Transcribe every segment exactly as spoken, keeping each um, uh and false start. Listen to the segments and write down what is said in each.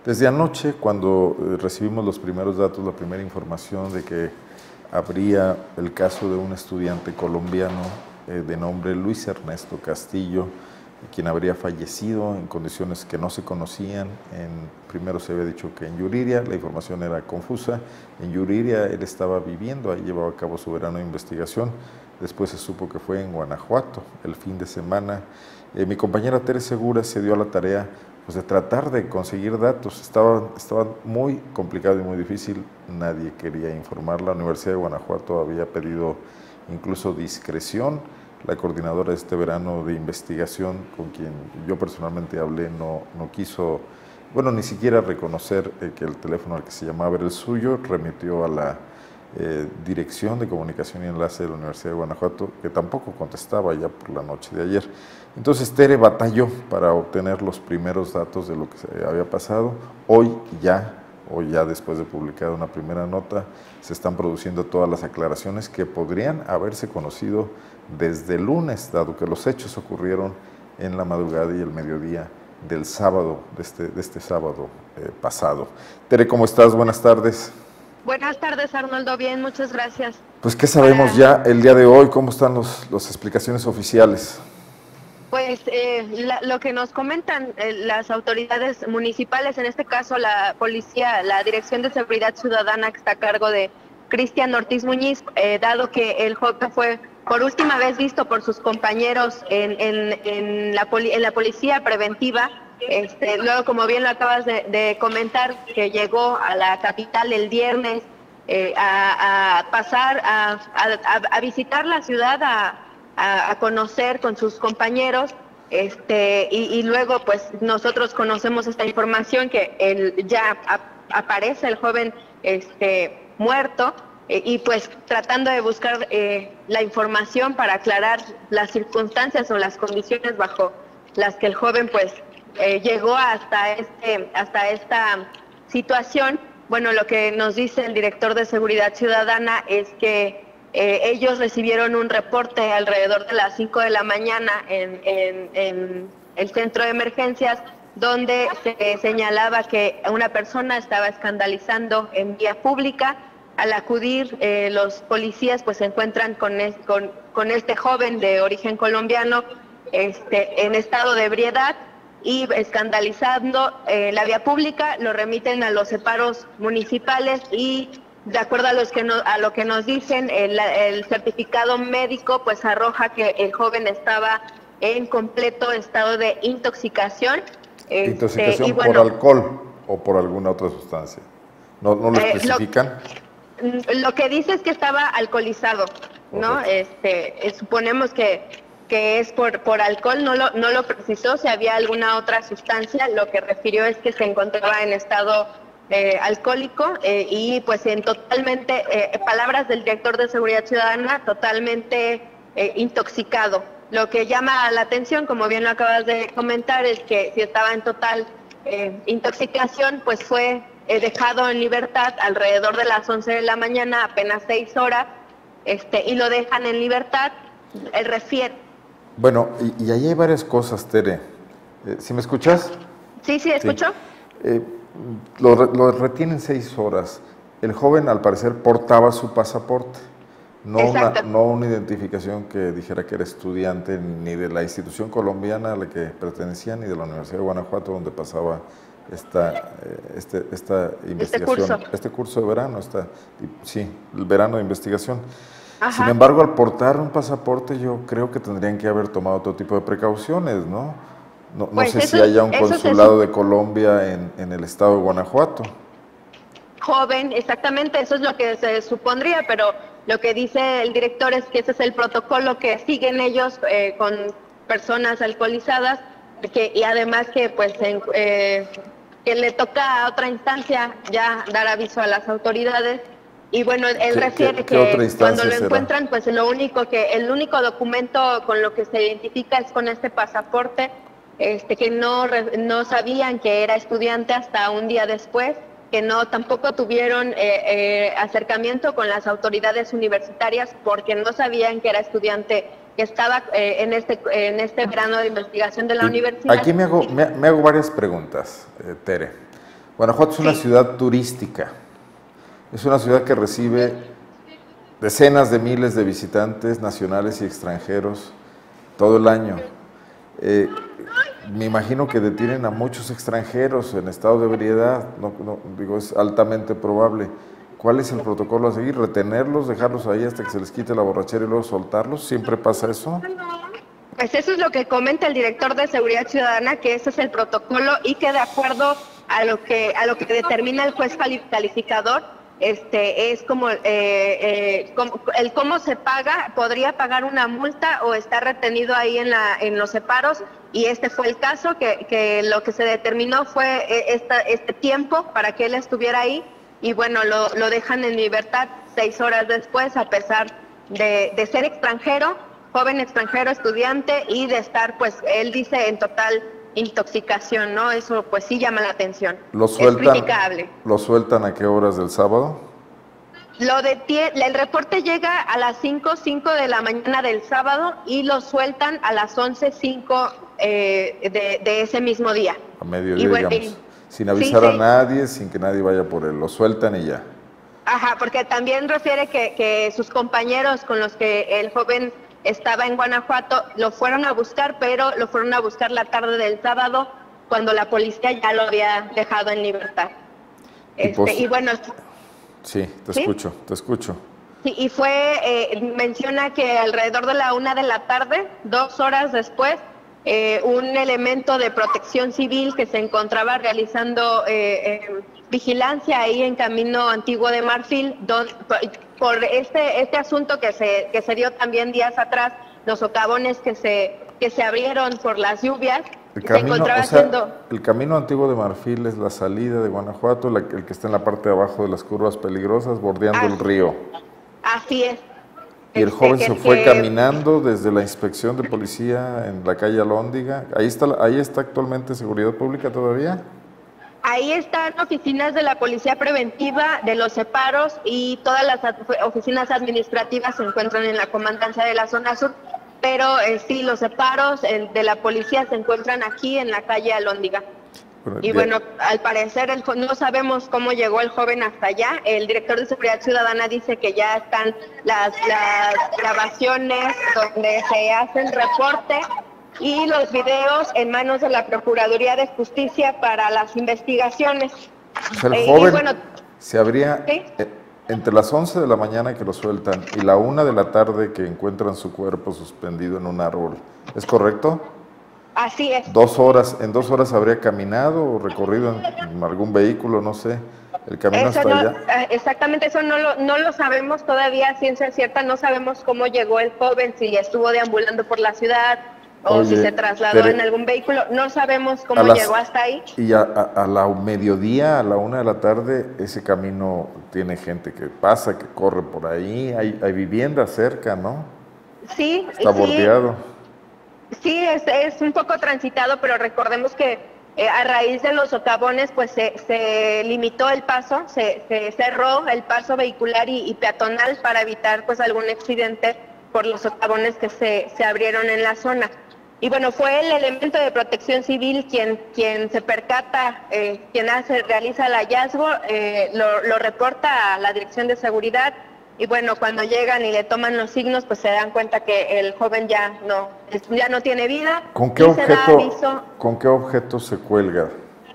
Desde anoche, cuando eh, recibimos los primeros datos, la primera información de que habría el caso de un estudiante colombiano eh, de nombre Luis Ernesto Castillo, quien habría fallecido en condiciones que no se conocían. En, primero se había dicho que en Yuriria, la información era confusa. En Yuriria él estaba viviendo, ahí llevaba a cabo su verano de investigación. Después se supo que fue en Guanajuato el fin de semana. Eh, mi compañera Tere Segura se dio a la tarea pues, de tratar de conseguir datos. Estaba, estaba muy complicado y muy difícil, nadie quería informar. La Universidad de Guanajuato había pedido incluso discreción. La coordinadora de este verano de investigación, con quien yo personalmente hablé, no, no quiso, bueno, ni siquiera reconocer eh, que el teléfono al que se llamaba era el suyo. Remitió a la eh, Dirección de Comunicación y Enlace de la Universidad de Guanajuato, que tampoco contestaba ya por la noche de ayer. Entonces Tere batalló para obtener los primeros datos de lo que se había pasado. Hoy ya, o ya después de publicar una primera nota, se están produciendo todas las aclaraciones que podrían haberse conocido desde el lunes, dado que los hechos ocurrieron en la madrugada y el mediodía del sábado, de este, de este sábado eh, pasado. Tere, ¿cómo estás? Buenas tardes. Buenas tardes, Arnoldo. Bien, muchas gracias. Pues, ¿qué sabemos Para... ya el día de hoy? ¿Cómo están los, las explicaciones oficiales? Pues eh, la, lo que nos comentan eh, las autoridades municipales, en este caso la policía, la Dirección de Seguridad Ciudadana que está a cargo de Cristian Ortiz Muñiz, eh, dado que el joven fue por última vez visto por sus compañeros en, en, en, la, poli, en la policía preventiva. Este, luego, como bien lo acabas de, de comentar, que llegó a la capital el viernes eh, a, a pasar, a, a, a visitar la ciudad, a, a, a conocer con sus compañeros, este, y, y luego pues nosotros conocemos esta información que él ya a, aparece el joven este, muerto, eh, y pues tratando de buscar eh, la información para aclarar las circunstancias o las condiciones bajo las que el joven pues Eh, llegó hasta este hasta esta situación. Bueno, lo que nos dice el director de Seguridad Ciudadana es que eh, ellos recibieron un reporte alrededor de las cinco de la mañana en, en, en el centro de emergencias, donde se señalaba que una persona estaba escandalizando en vía pública. Al acudir eh, los policías pues se encuentran con, es, con, con este joven de origen colombiano este, en estado de ebriedad y escandalizando eh, la vía pública. Lo remiten a los separos municipales y de acuerdo a, los que no, a lo que nos dicen, el, el certificado médico pues arroja que el joven estaba en completo estado de intoxicación. ¿Intoxicación este, y bueno, por alcohol o por alguna otra sustancia? ¿No, no lo especifican? Eh, lo, lo que dice es que estaba alcoholizado, ¿no? Este, eh, suponemos que que es por, por alcohol, no lo, no lo precisó si había alguna otra sustancia. Lo que refirió es que se encontraba en estado eh, alcohólico eh, y pues en totalmente, eh, palabras del director de Seguridad Ciudadana, totalmente eh, intoxicado. Lo que llama la atención, como bien lo acabas de comentar, es que si estaba en total eh, intoxicación, pues fue eh, dejado en libertad alrededor de las once de la mañana, apenas seis horas, este, y lo dejan en libertad. Él refiere. Bueno, y, y ahí hay varias cosas, Tere. Eh, ¿Sí me escuchas? Sí, sí, escucho. Sí. Eh, lo, lo retienen seis horas. El joven, al parecer, portaba su pasaporte. No una, no una identificación que dijera que era estudiante ni de la institución colombiana a la que pertenecía, ni de la Universidad de Guanajuato, donde pasaba esta, eh, este, esta investigación. Este curso. Este curso de verano, esta, sí, el verano de investigación. Ajá. Sin embargo, al portar un pasaporte, yo creo que tendrían que haber tomado otro tipo de precauciones, ¿no? No, no pues sé eso, si haya un consulado de Colombia en, en el estado de Guanajuato. Joven, exactamente, eso es lo que se supondría, pero lo que dice el director es que ese es el protocolo que siguen ellos eh, con personas alcoholizadas, que, y además que pues en, eh, que le toca a otra instancia ya dar aviso a las autoridades. Y bueno, él ¿Qué, refiere qué, que qué cuando lo será? encuentran, pues lo único que, el único documento con lo que se identifica es con este pasaporte, este, que no, no sabían que era estudiante hasta un día después, que no tampoco tuvieron eh, eh, acercamiento con las autoridades universitarias porque no sabían que era estudiante, que estaba eh, en este en este verano de investigación de la y universidad. Aquí me hago, me, me hago varias preguntas, eh, Tere. Guanajuato es una Sí. ciudad turística, es una ciudad que recibe decenas de miles de visitantes nacionales y extranjeros todo el año. Eh, me imagino que detienen a muchos extranjeros en estado de ebriedad, no, no, digo, es altamente probable. ¿Cuál es el protocolo a seguir? ¿Retenerlos, dejarlos ahí hasta que se les quite la borrachera y luego soltarlos? ¿Siempre pasa eso? Pues eso es lo que comenta el director de Seguridad Ciudadana, que ese es el protocolo y que de acuerdo a lo que a lo que determina el juez calificador, este es como, eh, eh, como el cómo se paga, podría pagar una multa o estar retenido ahí en la en los separos, y este fue el caso, que, que lo que se determinó fue esta, este tiempo para que él estuviera ahí, y bueno, lo, lo dejan en libertad seis horas después, a pesar de, de ser extranjero, joven extranjero, estudiante, y de estar, pues, él dice, en total intoxicación, ¿no? Eso, pues, sí llama la atención. ¿Lo Es sueltan, criticable. ¿Lo sueltan a qué horas del sábado? Lo detie- el reporte llega a las cinco, cinco de la mañana del sábado y lo sueltan a las once, cinco eh, de, de ese mismo día. A mediodía, Y bueno, digamos. y- Sin sí, avisar a sí. nadie, sin que nadie vaya por él. Lo sueltan y ya. Ajá, porque también refiere que, que sus compañeros con los que el joven estaba en Guanajuato lo fueron a buscar, pero lo fueron a buscar la tarde del sábado, cuando la policía ya lo había dejado en libertad. Y Este, pos- y bueno, Sí, te ¿sí? escucho, te escucho. Sí, y fue, eh, menciona que alrededor de la una de la tarde, dos horas después, eh, un elemento de protección civil que se encontraba realizando eh, eh, vigilancia ahí en Camino Antiguo de Marfil, don, por este, este asunto que se, que se dio también días atrás, los socavones que se, que se abrieron por las lluvias, El se camino, encontraba o sea, haciendo... el camino antiguo de Marfil es la salida de Guanajuato, la- el que está en la parte de abajo de las curvas peligrosas, bordeando el Así, río. así es. Y el Este, joven que, se fue que caminando desde la inspección de policía en la calle Alhóndiga. Ahí está, la- ahí está actualmente Seguridad Pública todavía. Ahí están oficinas de la Policía Preventiva, de los separos, y todas las ad- oficinas administrativas se encuentran en la comandancia de la zona sur, pero eh, sí, los separos el de la policía se encuentran aquí en la calle Alhóndiga. Bueno, Y de- bueno, al parecer el jo- no sabemos cómo llegó el joven hasta allá. El director de Seguridad Ciudadana dice que ya están las, las grabaciones donde se hace el reporte y los videos en manos de la Procuraduría de Justicia para las investigaciones. o sea, el Eh, y joven bueno, se habría, ¿sí? eh, entre las once de la mañana que lo sueltan y la una de la tarde que encuentran su cuerpo suspendido en un árbol. ¿Es correcto? Así es. Dos horas, en dos horas habría caminado o recorrido en algún vehículo, no sé, el camino Eso hasta no, allá. eh, exactamente, eso no lo, no lo sabemos todavía a ciencia cierta, no sabemos cómo llegó el joven, si estuvo deambulando por la ciudad o Oye, si se trasladó Tere, en algún vehículo, no sabemos a cómo las- llegó hasta ahí. Y a, a- a la mediodía, a la una de la tarde, ese camino tiene gente que pasa, que corre por ahí, hay, hay viviendas cerca, ¿no? Sí, Está sí, bordeado. sí, es, es un poco transitado, pero recordemos que eh, a raíz de los socavones, pues se, se limitó el paso, se, se cerró el paso vehicular y, y peatonal para evitar pues algún accidente por los socavones que se, se abrieron en la zona. Y bueno, fue el elemento de protección civil quien, quien se percata, eh, quien hace, realiza el hallazgo, eh, lo, lo reporta a la Dirección de Seguridad. Y bueno, cuando llegan y le toman los signos, pues se dan cuenta que el joven ya no, ya no tiene vida. ¿Con qué y se da objeto, aviso con qué objeto se cuelga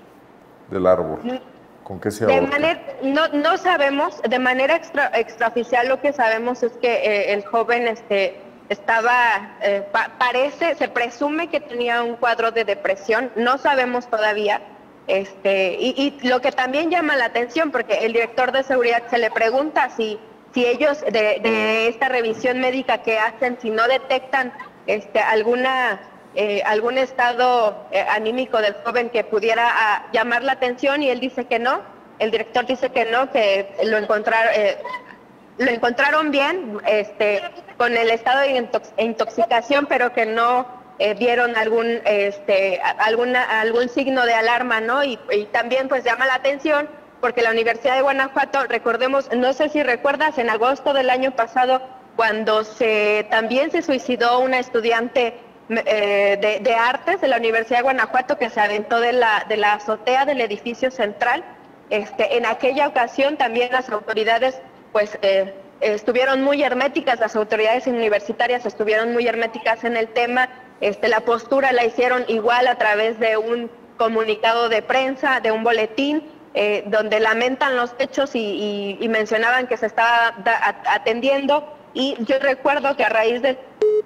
del árbol? ¿Con qué se de ahorca? manera, no, no sabemos, de manera extra, extraoficial lo que sabemos es que eh, el joven este, estaba, eh, pa- parece, se presume que tenía un cuadro de depresión, no sabemos todavía. Este, y, y lo que también llama la atención, porque el director de seguridad se le pregunta si, si ellos de, de esta revisión médica que hacen, si no detectan este, alguna, eh, algún estado eh, anímico del joven que pudiera ah, llamar la atención, y él dice que no, el director dice que no, que lo encontraron, eh, lo encontraron bien, este, con el estado de intox intoxicación, pero que no eh, vieron algún, este, alguna, algún signo de alarma, ¿no? Y, y también pues llama la atención porque la Universidad de Guanajuato, recordemos, no sé si recuerdas, en agosto del año pasado, cuando se también se suicidó una estudiante eh, de, de Artes de la Universidad de Guanajuato, que se aventó de la, de la azotea del edificio central. Este, en aquella ocasión también las autoridades pues eh, estuvieron muy herméticas, las autoridades universitarias estuvieron muy herméticas en el tema. Este, la postura la hicieron igual a través de un comunicado de prensa, de un boletín, eh, donde lamentan los hechos y, y, y mencionaban que se estaba da, atendiendo. Y yo recuerdo que a raíz de...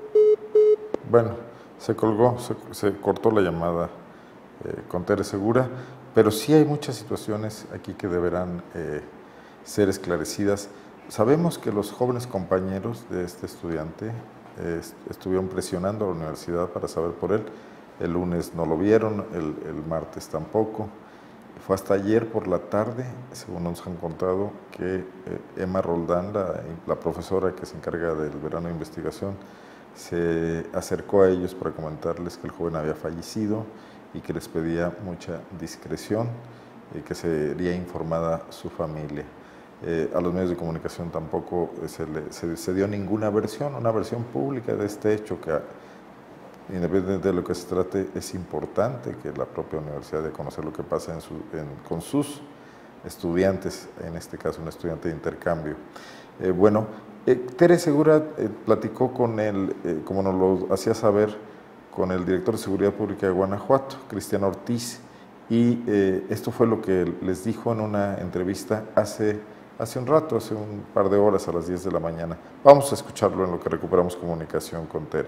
Bueno, se colgó, se, se cortó la llamada eh, con Tere Segura, pero sí hay muchas situaciones aquí que deberán eh, ser esclarecidas. Sabemos que los jóvenes compañeros de este estudiante eh, estuvieron presionando a la universidad para saber por él. El lunes no lo vieron, el, el martes tampoco. Fue hasta ayer por la tarde, según nos han contado, que eh, Emma Roldán, la, la profesora que se encarga del verano de investigación, se acercó a ellos para comentarles que el joven había fallecido y que les pedía mucha discreción y que sería informada su familia. Eh, a los medios de comunicación tampoco se, le, se, se dio ninguna versión, una versión pública de este hecho que, independientemente de lo que se trate, es importante que la propia universidad dé a conocer lo que pasa en su, en, con sus estudiantes, en este caso un estudiante de intercambio. Eh, bueno, eh, Tere Segura eh, platicó con él, eh, como nos lo hacía saber, con el director de Seguridad Pública de Guanajuato, Cristian Ortiz, y eh, esto fue lo que les dijo en una entrevista hace, hace un rato, hace un par de horas, a las diez de la mañana. Vamos a escucharlo en lo que recuperamos comunicación con Tere.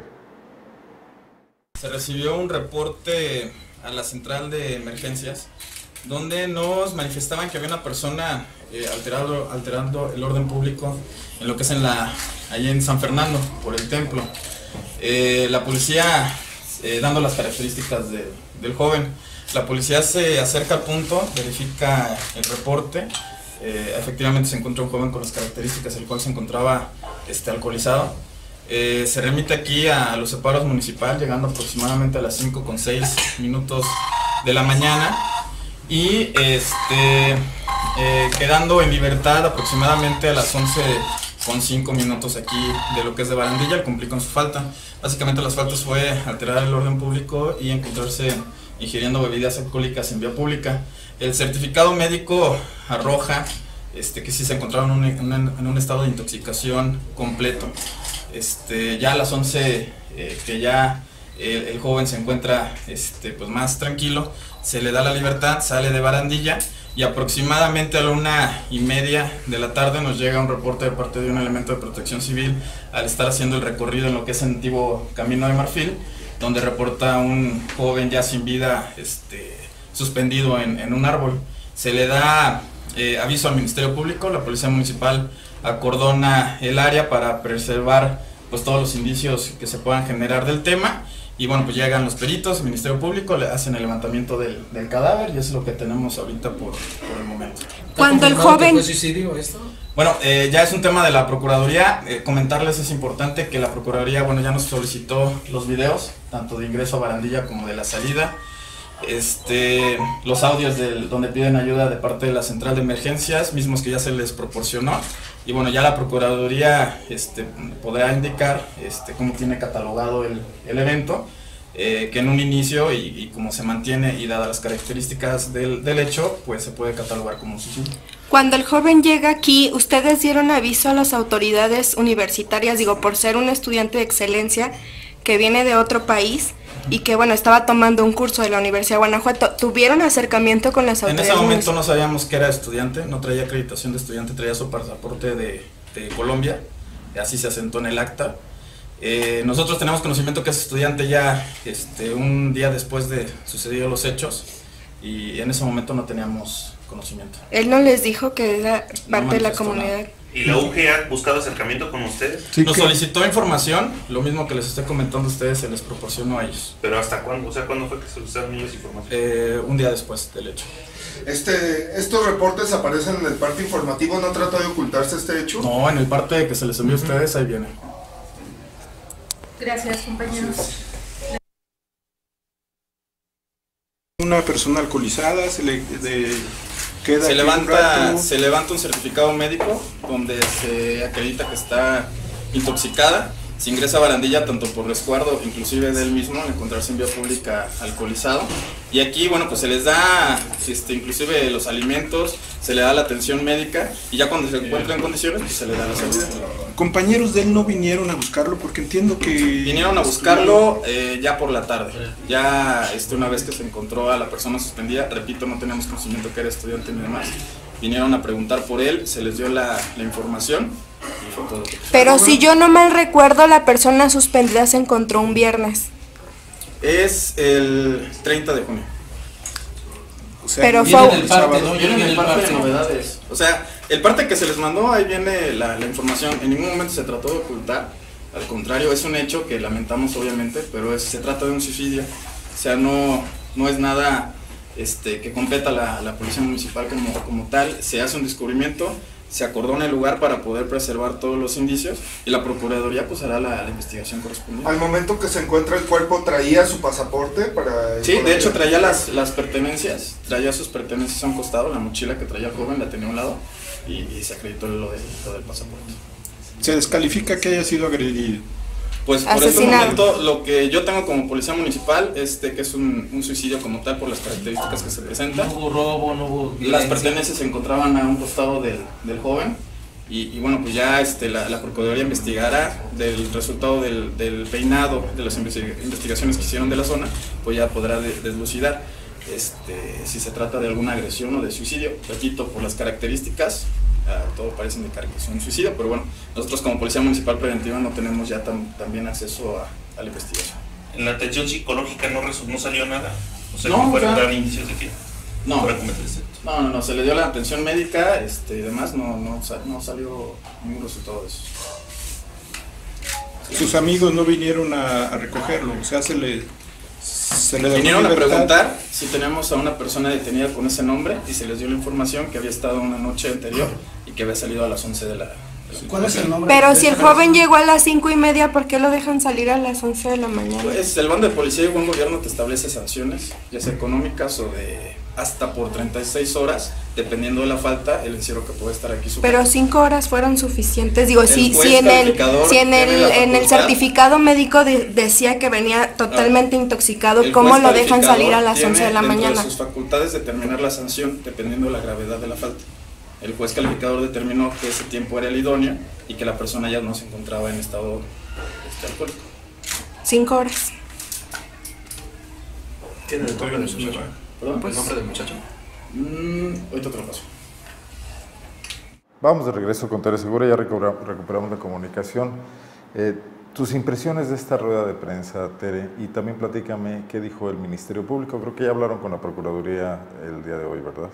Se recibió un reporte a la central de emergencias donde nos manifestaban que había una persona eh, alterado, alterando el orden público en lo que es en la, allí en San Fernando, por el templo. Eh, la policía, eh, dando las características de, del joven, la policía se acerca al punto, verifica el reporte, eh, efectivamente se encuentra un joven con las características, el cual se encontraba este, alcoholizado. Eh, se remite aquí a los separos municipal, llegando aproximadamente a las cinco con seis minutos de la mañana y este, eh, quedando en libertad aproximadamente a las once con cinco minutos aquí de lo que es de Barandilla, al cumplir con su falta. Básicamente las faltas fue alterar el orden público y encontrarse ingiriendo bebidas alcohólicas en vía pública. El certificado médico arroja este, que sí se encontraba en un, en un estado de intoxicación completo. Este, ya a las once, eh, que ya el, el joven se encuentra este, pues más tranquilo, se le da la libertad, sale de Barandilla y aproximadamente a la una y media de la tarde nos llega un reporte de parte de un elemento de protección civil al estar haciendo el recorrido en lo que es el antiguo Camino de Marfil, donde reporta un joven ya sin vida este, suspendido en, en un árbol. Se le da eh, aviso al Ministerio Público, la Policía Municipal acordona el área para preservar pues todos los indicios que se puedan generar del tema y bueno, pues llegan los peritos, el Ministerio Público, le hacen el levantamiento del, del cadáver y eso es lo que tenemos ahorita por, por el momento. Cuando el joven... ¿Fue suicidio esto? Bueno, eh, ya es un tema de la Procuraduría, eh, comentarles es importante que la Procuraduría, bueno, ya nos solicitó los videos, tanto de ingreso a Barandilla como de la salida, este, los audios del, donde piden ayuda de parte de la central de emergencias, mismos que ya se les proporcionó, y bueno, ya la Procuraduría este, podrá indicar este, cómo tiene catalogado el, el evento, eh, que en un inicio y, y cómo se mantiene y dadas las características del, del hecho, pues se puede catalogar como suicidio. Cuando el joven llega aquí, ¿ustedes dieron aviso a las autoridades universitarias, digo, por ser un estudiante de excelencia que viene de otro país y que, bueno, estaba tomando un curso de la Universidad de Guanajuato? ¿Tuvieron acercamiento con las autoridades? En ese momento no sabíamos que era estudiante, no traía acreditación de estudiante, traía su pasaporte de, de Colombia, así se asentó en el acta. Eh, nosotros tenemos conocimiento que es estudiante ya este, un día después de sucedidos los hechos y en ese momento no teníamos conocimiento. ¿Él no les dijo que era parte No de la manifestó comunidad? nada. ¿Y la U G ha buscado acercamiento con ustedes? Sí, Nos que- solicitó información, lo mismo que les estoy comentando a ustedes, se les proporcionó a ellos. ¿Pero hasta cuándo? O sea, ¿cuándo fue que solicitaron ellos información? Eh, un día después del hecho. Este, estos reportes aparecen en el parte informativo, ¿no trata de ocultarse este hecho? No, en el parte que se les envió a ustedes, ahí viene. Gracias, compañeros. Una persona alcoholizada, se le de, queda Se aquí un levanta, rato. se levanta un certificado médico donde se acredita que está intoxicada se ingresa a barandilla tanto por resguardo, inclusive de él mismo, al encontrarse en vía pública alcoholizado. Y aquí, bueno, pues se les da este, inclusive los alimentos, se le da la atención médica y ya cuando se encuentra en condiciones, pues se le da la salida. ¿Compañeros de él no vinieron a buscarlo? Porque entiendo que... Vinieron a buscarlo eh, ya por la tarde, ya este, una vez que se encontró a la persona suspendida, repito, no teníamos conocimiento que era estudiante ni demás, vinieron a preguntar por él, se les dio la, la información y fue todo lo que... Pero si yo no mal recuerdo, la persona suspendida se encontró un viernes. Es el treinta de junio. O sea, Pero viene fue- el sábado. No, viene el parte de novedades. O sea, el parte que se les mandó, ahí viene la, la información. En ningún momento se trató de ocultar. Al contrario, es un hecho que lamentamos obviamente, pero es, se trata de un suicidio. O sea, no, no es nada este, que competa la, la policía municipal como, como tal. Se hace un descubrimiento, se acordona el lugar para poder preservar todos los indicios y la Procuraduría pues hará la, la investigación correspondiente. Al momento que se encuentra el cuerpo, ¿traía su pasaporte para...? Sí, de hecho traía las, las pertenencias, traía sus pertenencias a un costado, la mochila que traía el joven la tenía a un lado y, y se acreditó lo del, lo del pasaporte. Se descalifica que haya sido agredido. Pues por este Asesinado. momento lo que yo tengo como policía municipal es de que es un, un suicidio como tal por las características que se presentan. No hubo robo, no hubo Las violencia. pertenencias se encontraban a un costado del, del joven y, y bueno, pues ya este, la, la Procuraduría investigará del resultado del, del peinado, de las investiga- investigaciones que hicieron de la zona, pues ya podrá de, deslucidar este, si se trata de alguna agresión o de suicidio. Repito, por las características, uh, todo parece indicar que es un suicidio, pero bueno, nosotros como Policía Municipal Preventiva no tenemos ya tam, también acceso a, a la investigación. En la atención psicológica no, resu- no salió nada. O sea, No, no fueron o sea, dar indicios de que No, fuera a cometer ese acto. no, no, no, se le dio la atención médica este, y demás, no, no, sal- no salió ningún resultado de eso. Sus amigos no vinieron a, a recogerlo, o sea, se le, se le da Vinieron a libertad. preguntar si tenemos a una persona detenida con ese nombre y se les dio la información que había estado una noche anterior y que había salido a las once de la, de la ¿Cuál es el nombre? Pero de si el esta joven persona? llegó a las cinco y media, ¿por qué lo dejan salir a las once de la mañana? Pues el bando de policía y buen gobierno te establece sanciones, ya sea económicas o de hasta por treinta y seis horas, dependiendo de la falta, el encierro que puede estar aquí. Pero cinco horas fueron suficientes. Digo, El si, juez si en el, calificador si en el, tiene la en el facultad. certificado médico de- decía que venía totalmente intoxicado, El ¿cómo juez lo dejan calificador salir a las tiene once de la dentro mañana? de sus facultades determinar la sanción dependiendo de la gravedad de la falta. El juez calificador determinó que ese tiempo era el idóneo y que la persona ya no se encontraba en estado este, alcohólico. Cinco horas. ¿Tiene el nombre del muchacho? ¿Perdón? ¿El nombre del muchacho? Mm, ahorita te lo paso. Vamos de regreso con Tere Segura, ya recobra- recuperamos la comunicación. Eh, tus impresiones de esta rueda de prensa, Tere, y también platícame qué dijo el Ministerio Público. Creo que ya hablaron con la Procuraduría el día de hoy, ¿verdad?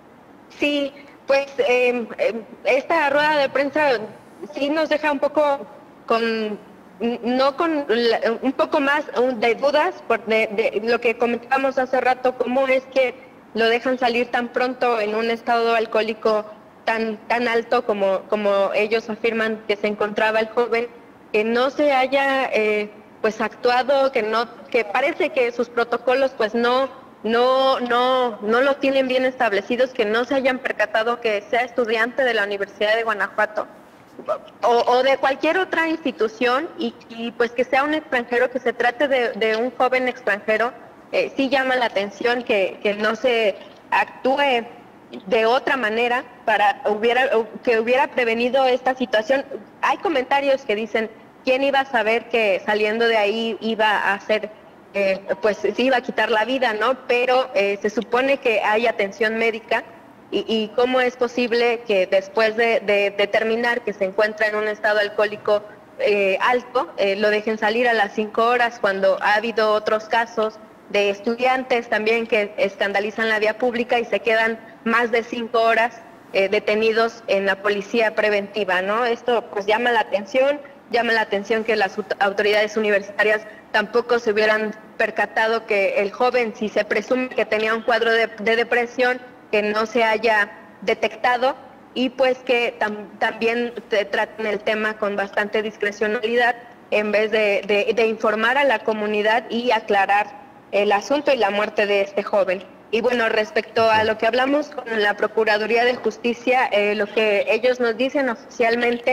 Sí, pues eh, eh, esta rueda de prensa sí nos deja un poco con, no con, la- un poco más de dudas por de, de lo que comentábamos hace rato, cómo es que lo dejan salir tan pronto en un estado alcohólico tan, tan alto como, como ellos afirman que se encontraba el joven, que no se haya eh, pues actuado, que no, que parece que sus protocolos pues no no, no, no lo tienen bien establecidos, que no se hayan percatado que sea estudiante de la Universidad de Guanajuato o, o de cualquier otra institución y, y pues que sea un extranjero, que se trate de, de un joven extranjero, eh, sí llama la atención que, que no se actúe de otra manera para hubiera, que hubiera prevenido esta situación. Hay comentarios que dicen, ¿quién iba a saber que saliendo de ahí iba a hacer Eh, pues se iba a quitar la vida, ¿no? Pero eh, se supone que hay atención médica y, y cómo es posible que después de, de determinar que se encuentra en un estado alcohólico eh, alto, eh, lo dejen salir a las cinco horas cuando ha habido otros casos de estudiantes también que escandalizan la vía pública y se quedan más de cinco horas eh, detenidos en la policía preventiva, ¿no? Esto pues llama la atención, llama la atención que las autoridades universitarias tampoco se hubieran percatado que el joven, si se presume que tenía un cuadro de, de depresión, que no se haya detectado y pues que tam, también traten el tema con bastante discrecionalidad en vez de, de, de informar a la comunidad y aclarar el asunto y la muerte de este joven. Y bueno, respecto a lo que hablamos con la Procuraduría de Justicia, eh, lo que ellos nos dicen oficialmente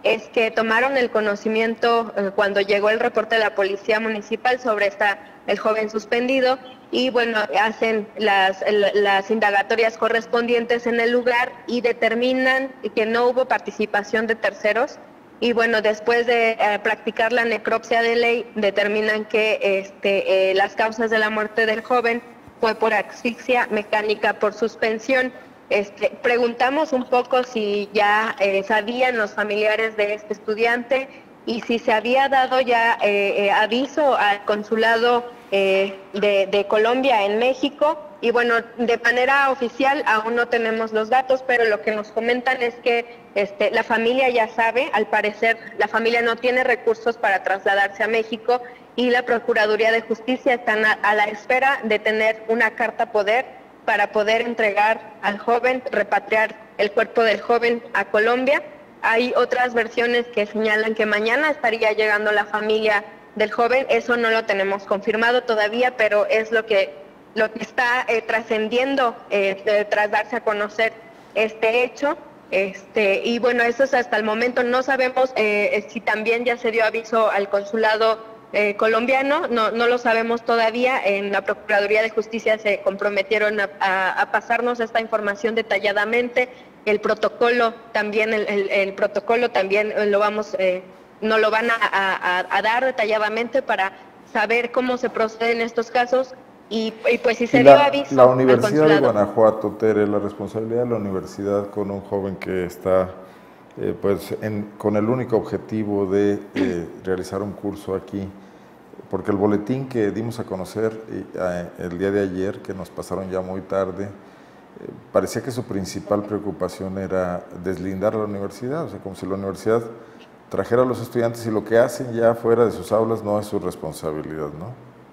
es que tomaron el conocimiento eh, cuando llegó el reporte de la Policía Municipal sobre esta, el joven suspendido, y bueno, hacen las, las indagatorias correspondientes en el lugar y determinan que no hubo participación de terceros. Y bueno, después de eh, practicar la necropsia de ley, determinan que este, eh, las causas de la muerte del joven fue por asfixia mecánica por suspensión. Este, preguntamos un poco si ya eh, sabían los familiares de este estudiante y si se había dado ya eh, eh, aviso al consulado eh, de, de Colombia en México. Y bueno, de manera oficial aún no tenemos los datos, pero lo que nos comentan es que este, la familia ya sabe. Al parecer la familia no tiene recursos para trasladarse a México y la Procuraduría de Justicia están a, a la espera de tener una carta poder para poder entregar al joven, repatriar el cuerpo del joven a Colombia. Hay otras versiones que señalan que mañana estaría llegando la familia del joven. Eso no lo tenemos confirmado todavía, pero es lo que, lo que está eh, trascendiendo eh, tras darse a conocer este hecho. Este, y bueno, eso es hasta el momento. No sabemos eh, si también ya se dio aviso al consulado Eh, colombiano, no, no lo sabemos todavía. En la Procuraduría de Justicia se comprometieron a, a, a pasarnos esta información detalladamente. El protocolo también, el, el, el protocolo también lo vamos, eh, nos lo van a, a, a dar detalladamente para saber cómo se procede en estos casos y, y pues si se dio aviso. La Universidad de Guanajuato, Tere, la responsabilidad de la universidad con un joven que está Eh, pues en, con el único objetivo de eh, realizar un curso aquí, porque el boletín que dimos a conocer eh, el día de ayer, que nos pasaron ya muy tarde, eh, parecía que su principal preocupación era deslindar a la universidad, o sea, como si la universidad trajera a los estudiantes y lo que hacen ya fuera de sus aulas no es su responsabilidad, ¿no?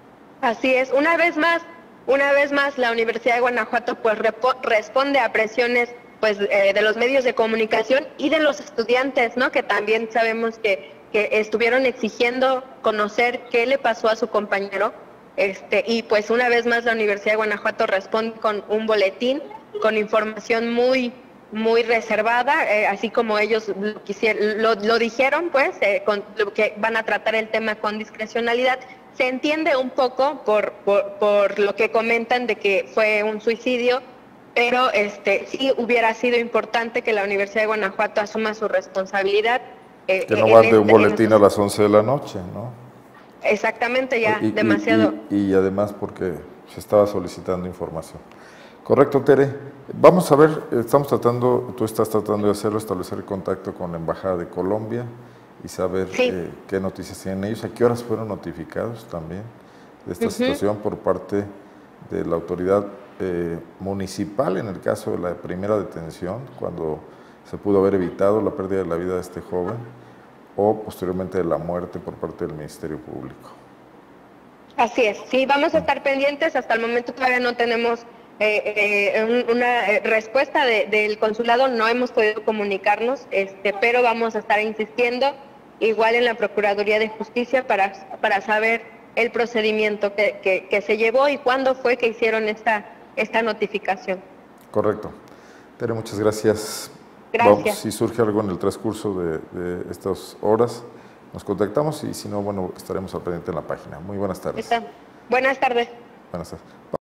Así es, una vez más, una vez más la Universidad de Guanajuato pues responde a presiones pues eh, de los medios de comunicación y de los estudiantes, ¿no? Que también sabemos que, que estuvieron exigiendo conocer qué le pasó a su compañero, este, y pues una vez más la Universidad de Guanajuato responde con un boletín, con información muy, muy reservada, eh, así como ellos lo, quisieron, lo, lo dijeron, pues, eh, con, que van a tratar el tema con discrecionalidad. Se entiende un poco por, por, por lo que comentan de que fue un suicidio, pero este sí hubiera sido importante que la Universidad de Guanajuato asuma su responsabilidad. Eh, que no mande este, un boletín estos... a las once de la noche, ¿no? Exactamente, ya, y, demasiado. Y, y, y además porque se estaba solicitando información. Correcto, Tere. Vamos a ver, estamos tratando, tú estás tratando de hacerlo, establecer el contacto con la Embajada de Colombia y saber sí. eh, qué noticias tienen ellos, a qué horas fueron notificados también de esta uh-huh. situación por parte de la autoridad Eh, municipal en el caso de la primera detención, cuando se pudo haber evitado la pérdida de la vida de este joven, o posteriormente de la muerte por parte del Ministerio Público. Así es, sí, vamos a estar pendientes. Hasta el momento todavía no tenemos eh, eh, una respuesta de, del consulado, no hemos podido comunicarnos, este, pero vamos a estar insistiendo igual en la Procuraduría de Justicia para, para saber el procedimiento que, que, que se llevó y cuándo fue que hicieron esta esta notificación. Correcto. Tere, muchas gracias. Gracias. Vamos, si surge algo en el transcurso de, de estas horas, nos contactamos y si no, bueno, estaremos al pendiente en la página. Muy buenas tardes. Está. Buenas tardes. Buenas tardes.